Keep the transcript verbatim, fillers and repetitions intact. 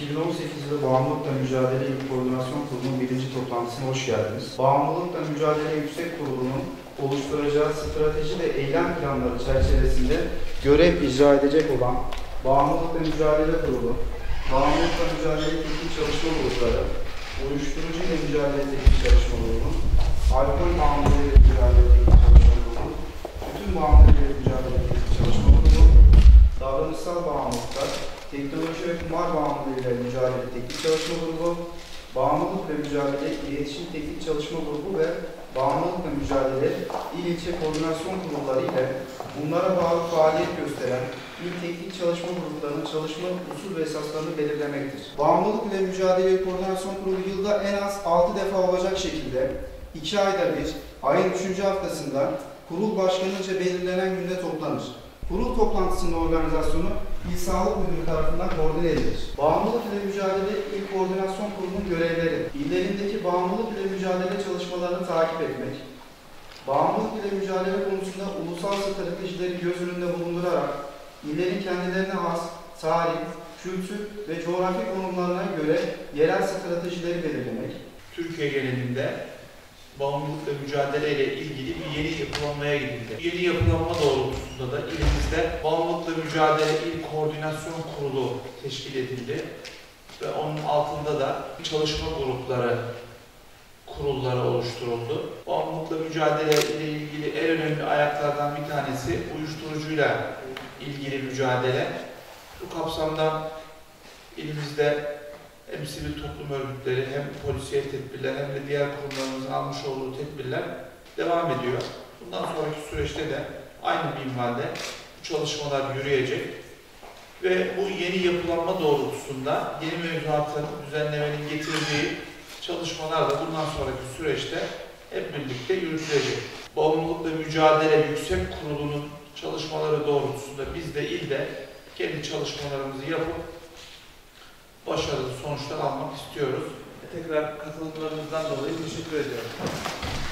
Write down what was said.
iki bin on sekiz yılı Bağımlılıkla Mücadele İl Koordinasyon Kurulu'nun birinci toplantısına hoş geldiniz. Bağımlılıkla Mücadele Yüksek Kurulu'nun oluşturacağı strateji ve eylem planları çerçevesinde görev icra edecek olan Bağımlılıkla Mücadele Kurulu, Bağımlılıkla Mücadele Teknik Çalışma Grupları, Uyuşturucu ile Mücadele Teknik Çalışma Grubu, Alkol Bağımlılığı ile Mücadele Teknik Çalışma Grubu, Tütün Bağımlılığı ile Mücadele Teknik Çalışma Grubu, Davranışsal Bağımlılıklar, Teknoloji ve Kumar Bağımlılığı ile Mücadele Teknik Çalışma Grubu, Bağımlılık ve Mücadele İletişim Teknik Çalışma Grubu ve Bağımlılıkla Mücadele İl İlçe Koordinasyon Kurulları ile bunlara bağlı faaliyet gösteren İl Teknik Çalışma Gruplarının çalışma usul ve esaslarını belirlemektir. Bağımlılık ile Mücadele Koordinasyon Kurulu yılda en az altı defa olacak şekilde iki ayda bir, ayın üçüncü haftasında kurul başkanınca belirlenen günde toplanır. Kurul toplantısının organizasyonu İl Sağlık Müdürü tarafından koordine edilir. Bağımlılık ile Mücadele İl Koordinasyon Kurulu'nun görevleri, illerindeki bağımlılık ile mücadele çalışmalarını takip etmek, bağımlılık ile mücadele konusunda ulusal stratejileri göz önünde bulundurarak illerin kendilerine has tarih, kültür ve coğrafi konumlarına göre yerel stratejileri belirlemek, Türkiye genelinde bağımlılıkla mücadele ile ilgili bir yeni yapılanmaya gidildi. Yeni yapılanma doğrultusunda da ilimizde Bağımlılıkla Mücadele İl Koordinasyon Kurulu teşkil edildi ve onun altında da çalışma grupları, kurulları oluşturuldu. Bağımlılıkla mücadele ile ilgili en önemli ayaklardan bir tanesi uyuşturucuyla ilgili mücadele. Bu kapsamda ilimizde hem sivil toplum örgütleri, hem polisiye tedbirler, hem de diğer kurumlarımızın almış olduğu tedbirler devam ediyor. Bundan sonraki süreçte de aynı minvalde bu çalışmalar yürüyecek ve bu yeni yapılanma doğrultusunda yeni mevzuatın, düzenlemenin getirdiği çalışmalar da bundan sonraki süreçte hep birlikte yürütülecek. Bağımlılıkla Mücadele Yüksek Kurulu'nun çalışmaları doğrultusunda biz de ilde kendi çalışmalarımızı yapıp başarılı sonuçlar almak istiyoruz. Tekrar katılımlarınızdan dolayı teşekkür ediyorum.